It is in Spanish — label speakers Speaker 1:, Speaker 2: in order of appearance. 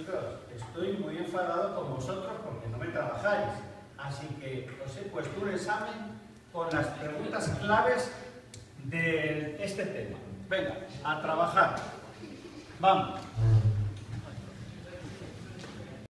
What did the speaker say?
Speaker 1: chicos, estoy muy enfadado con vosotros porque no me trabajáis. Así que os he puesto un examen con las preguntas claves de este tema. Venga, a trabajar. Vamos.